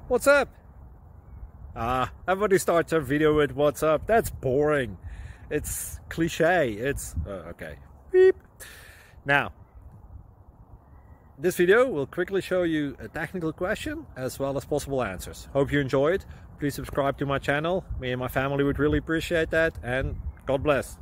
What's up? Everybody starts a video with what's up. That's boring. It's cliche. It's okay. Beep. Now, this video will quickly show you a technical question as well as possible answers. Hope you enjoy it. Please subscribe to my channel. Me and my family would really appreciate that, and God bless.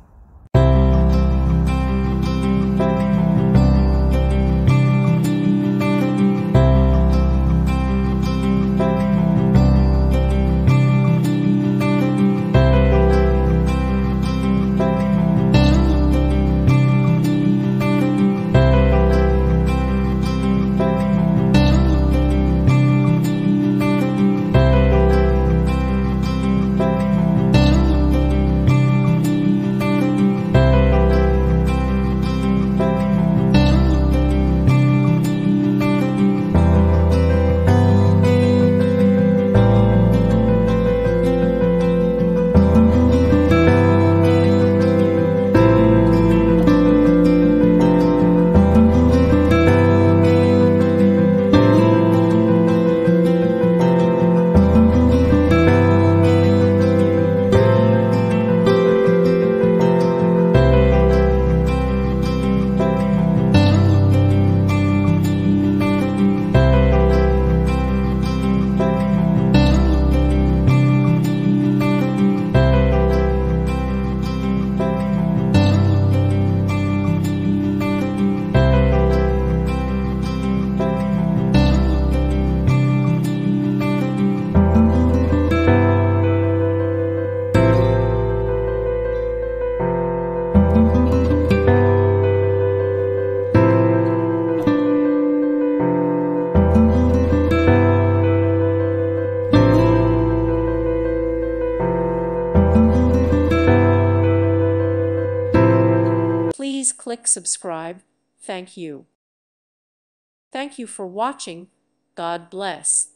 Please click subscribe. Thank you. Thank you for watching. God bless.